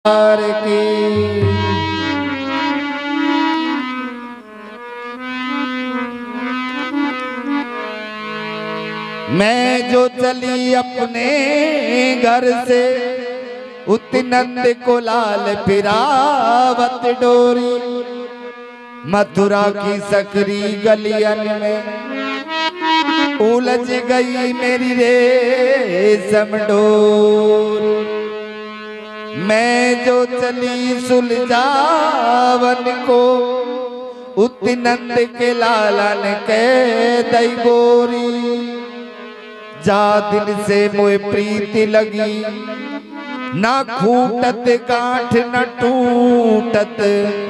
की मैं जो चली अपने घर से उतनंद को लाल फिरावत डोरी, मथुरा की सकरी गलियन में उलझ गई मेरी रेशम डोरी। मैं जो चली सुलझावन को उतनंद के लालन के दई गोरी, जा दिल से मोए प्रीति लगी ना खूटत गांठ न टूटत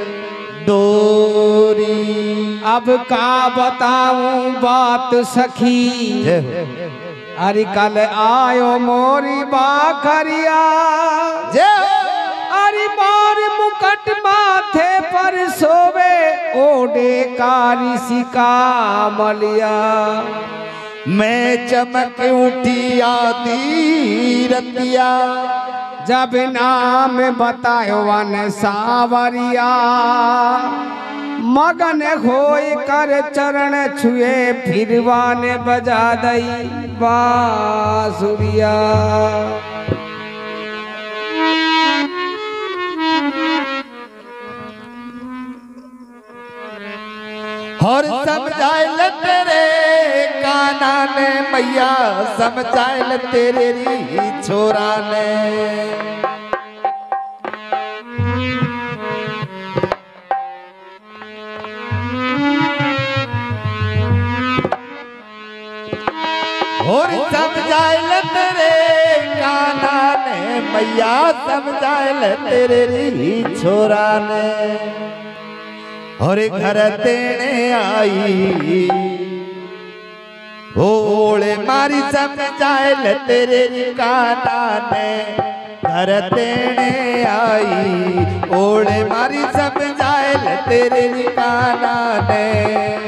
डोरी। अब का बताऊं बात सखी, अरे कल आयो मोरी बाखरिया, अरे मार मुकट माथे पर सोवे ओडे कारी सिका मलिया। मैं चमक उठी आती रतिया, जब नाम बतायो वन सावरिया, मगन होई कर चरण छुए फिरवान बजा दई बांसुरिया। और समझाइल तेरे काना ने मैया, समझाइल तेरे री छोरा ने। और समझाइल तेरे काना ने मैया, समझाइल तेरे री छोरा ने। और घर देने आई ओले मारी समझाइल तेरे काना ने। घर देने आई ओले मारी समझाइल तेरे काना ने।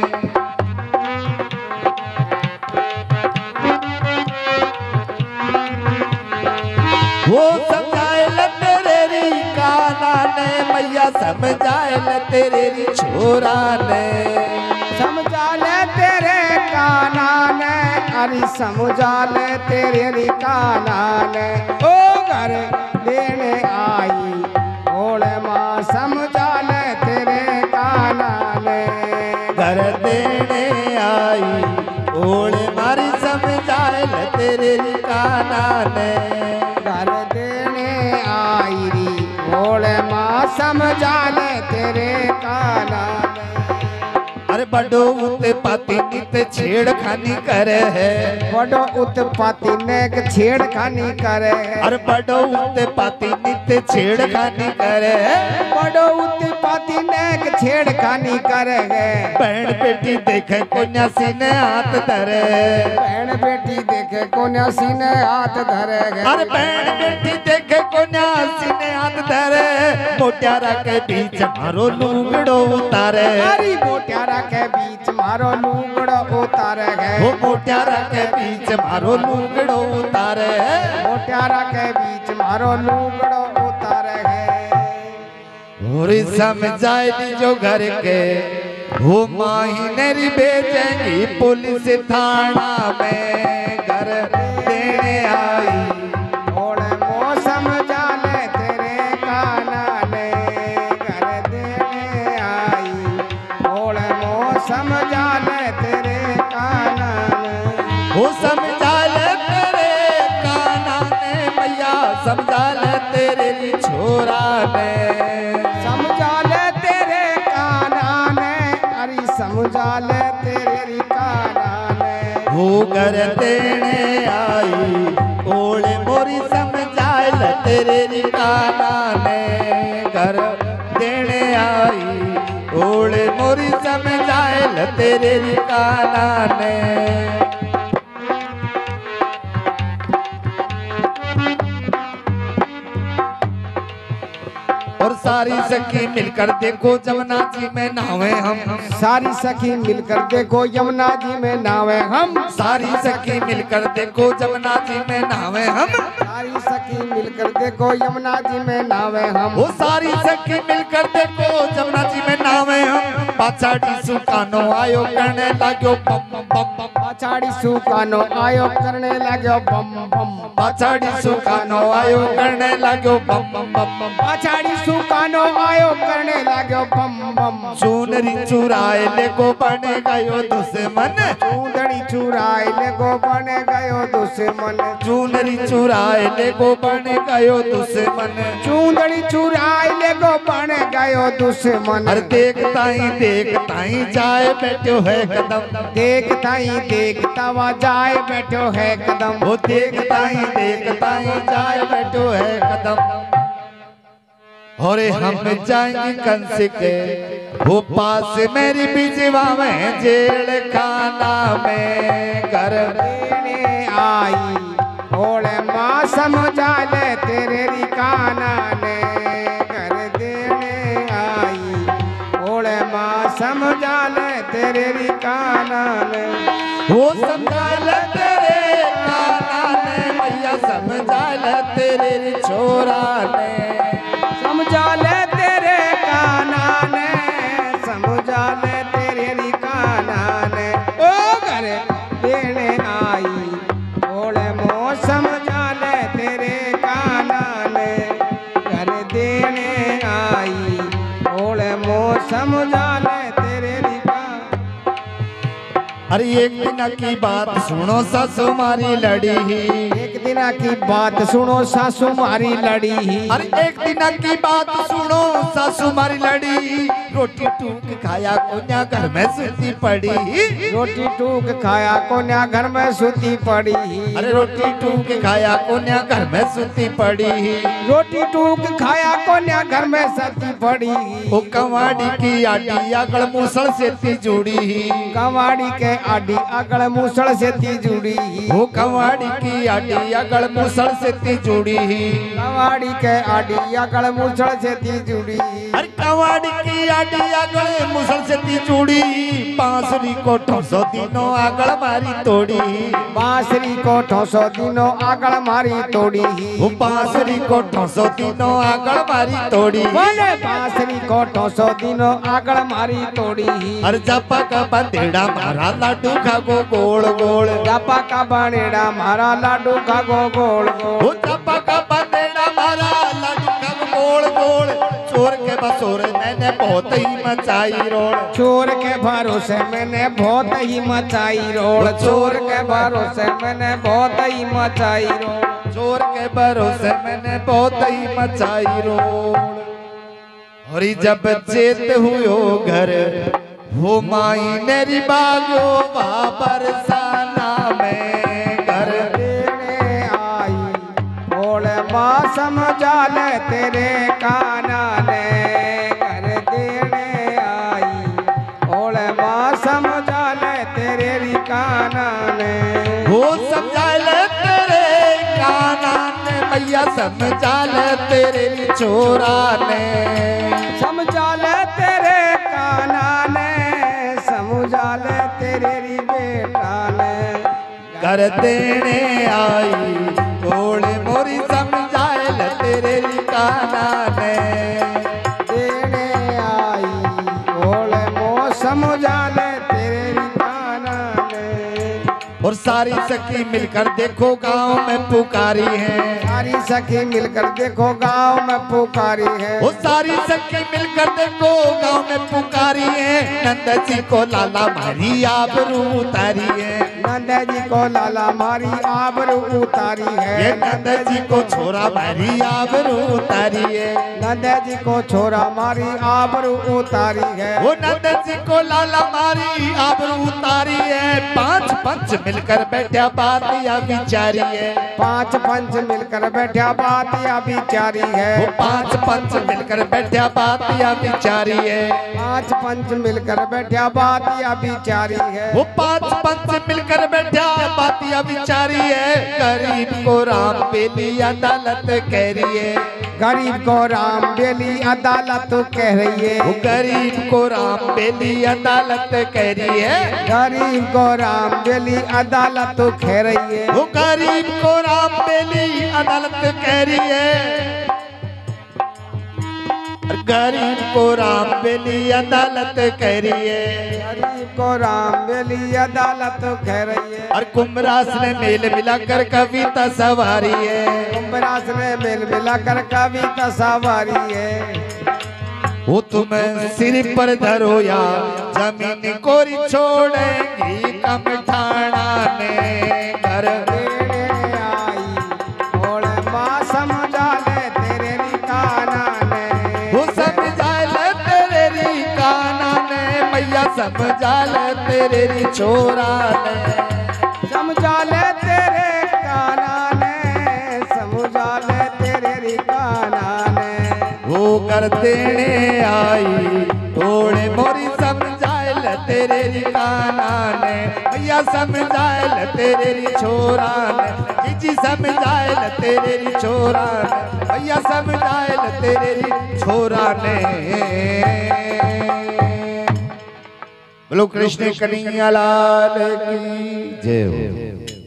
वो समझाइल तेरे काना ने मैया, समझाइल तेरे छोरा ने। समझा ले तेरे काना ने, अरे समझा ले तेरे काना ने। ओ घर देने आई ओले माँ, समझा ले तेरे काना ने। घर देने आई ओले मारी समझाइल तेरे काना ने। घर देने आई री ओले माँ, समझा ले तेरे काना ने। अरे बड़ो उत्पत्ति नित छेड़खानी करे है, बड़ो उत्पत्ति नेक छेड़खानी करे। अरे बड़ो उत्पत्ति नित छेड़खानी करे, बड़ो उत्पत्ति नेक छेड़खानी करे। बहन बेटी देखे कोन्या सीने हाथ धरे, बहन बेटी देखे कोन्या सीने हाथ धरे। अरे बहन बेटी देखे कोन्या सीने हाथ धरे, मोट्यारा के बीच मारो लूगड़ो उतारे। अरे मोट्यारा के बीच मारो लूगड़ो उतारे गए। वो मोट्यारा के बीच मारो लूगड़ो उतारे, मोट्यारा के बीच मारो लूगड़ो उतारे गए। और समझाइली जो घर के वो माही नेरी बेचेंगी पुलिस थाना में। घर देने आई ओले मो समझा ले तेरे काना ने। घर देने आई ओले मो समझा ले तेरे काना ने। वो समझा ले तेरे काना ने मैया, समझा ले तेरे छोरा ने। समझा ले तेरे काना ने, अरे समझा ले तेरे काना ने। वो घर देने आई ओले मोरी समझाइल तेरे काना ने। घर देने आई ओले मोरी समझाइल तेरे काना ने। और सारी सखी मिलकर देखो जमुना जी में नहावे हम। सारी सखी मिलकर देखो यमुना जी में नहावे हम। सारी सखी मिलकर देखो जमुना जी में नहावे हम। सारी सखी मिलकर देखो यमुना जी में नावे हम। वो सारी सखी मिलकर देखो यमुना जी में नावे हम। पाछाड़ी सुकानो आयो करने लाग्यो बम बम बम। पाछाड़ी सुकानो आयो करने लाग्यो बम बम। पाछाड़ी सुकानो आयो करने लाग्यो बम बम बम। पाछाड़ी सुकानो आयो करने लाग्यो बम बम। चूनरी चुराए ले को बने गयो दुश्मन। चूंदड़ी चुराए ले को बने गयो दुश्मन। चूनरी चुराए ले को बने गयो दुश्मन। चूंदड़ी चुराए ले को बने गयो दुश्मन। अरे देखता ही जाए बैठो है कदम। देखता वा जाए बैठो है कदम। वो देखता ही जाए बैठो है कदम। और हम जाएंगे कंस के वो पास मेरी बिजवा में जेल खाना में कर देने आई। ओले माँ समझा ले तेरे रिकाना ने कर देने आई। ओले माँ समझा ले तेरे रिकाना ने। वो समझा ले तेरे काना ने भैया समझा ले तेरे छोरा ने। समझा ले तेरे काना ने। समझा ले तेरे रिकाना ने। ओ घर देने आई। ओले मो समझा ले तेरे काना ने घर देने आई। ओले मो समझा ले तेरे रिकाना। अरे एक दिन की बात सुनो सासू मारी लड़ी ही। एक दिन की बात सुनो सासू मारी लड़ी ही। अरे एक दिन की बात सुनो सासू मारी लड़ी। रोटी टूक खाया कोन्या घर में सूती पड़ी। रोटी टूक खाया कोन्या घर में सूती पड़ी। अरे रोटी टूक खाया कोन्या घर में सूती पड़ी। रोटी टूक खाया कोन्या घर में सूती पड़ी। ओ कवाड़ी की आटी आगल मूसल से ती जुड़ी। कवाड़ी के आडी अगल मूसल से ती जुड़ी। वो कवाड़ी की आटी अगल मूसल से ती जुड़ी। कवाड़ी के आडी अगल मूसल से ती जुड़ी। अरे कवाड़ी की आटी अगल मूसल से ती जुड़ी। बांसुरी को ठोसो दिनों आगल मारी तोड़ी। बांसुरी को ठोसो दिनों आगल मारी तोड़ी। वो बांसुरी को ठोसो दिनों आगल मारी तोड़ी। बोले बांसुरी को ठोसो दिनों आगल मारी तोड़ी। अरे जपा का बंदेड़ा मारा लाडू खागो गोल गोल। जपा का बनेड़ा मारा लाडू खागो गोल गोल। वो जपा का बंदेड़ा मारा लाडू खागो गोल गोल। चोर के बसोर मैंने बहुत ही मचाई रोड। चोर के भरोसे मैंने बहुत ही मचाई रोड। चोर के भरोसे मैंने बहुत ही मचाई रोड। चोर के भरोसे मैंने बहुत ही मचाई रोड। और जब चेत हुयो घर वो माई नेरी बागो बाबर साना में घर देने आई। ओले माँ समझा ले तेरे काना ने घर देने आई। ओले माँ समझा ले तेरे रिकाना ने। वो समझा ले तेरे काना ने भैया समझा ले तेरे छोरा ने। समझा ले तेरे काना ने। समझा ले तेरे री बेटा ने कर देने आई। थोड़े मोरी समझाए ले तेरे काना ने देने आई। ओले मो समझा ले तेरे री काना ने। और सारी सखी मिलकर देखो गांव में पुकारी है। सारी सखी मिलकर देखो गांव में पुकारी है। वो सारी सखी मिलकर देखो गांव में पुकारी है। नंद जी को लाला मारी आबरू उतारी है। नंद जी को लाला मारी आबरू उतारी है। ये नंद जी को छोरा मारी आबरू उतारी है। नंद जी को छोरा मारी आबरू उतारी है। वो नंद जी को लाला मारी आबरू उतारी है। पांच पंच मिलकर बैठा बात या विचारी है। पांच पंच मिलकर बैठा बात या विचारी है। वो पांच पंच मिलकर बैठा बात या विचारी है। पांच पंच मिलकर बैठा बात या विचारी है। वो पांच पंच मिलकर बैठा बात या विचारी है। गरीब को राम पे लिया अदालत कह रही है। गरीब को राम बेली अदालत कह रही है। वो गरीब को राम बेली अदालत कह रही है। गरीब को राम बेली अदालत कह रही है। वो गरीब को राम बेली अदालत कह रही है। गरीब को राम बेली अदालत कह रही है। गरीब को राम बेली अदालत कह रही है। और कुंभरास ने मेल मिलाकर कविता सवारी है। कुंभरास ने मेल मिलाकर कविता सवारी है। वो तुम्हें सिर पर धरो या जमीन कोरी छोड़ेगी कम ठाणा ने घर देने आई और माँ समझा ले तेरे रिकाना ने। वो समझा ले तेरे रिकाना ने मैया समझा ले तेरे री छोरा ने। समझा ले तेरे काना ने समझा ले तेरे रिकाना ने। वो कर देने आई थोड़े मोरी समझायल तेरे रिकाना ने भैया समझायल तेरे री छोरा ने। जी समझायल तेरे री छोरा ने भैया समझायल तेरे री छोरा ने। बोलो कृष्ण कन्हैया लाल की जय हो।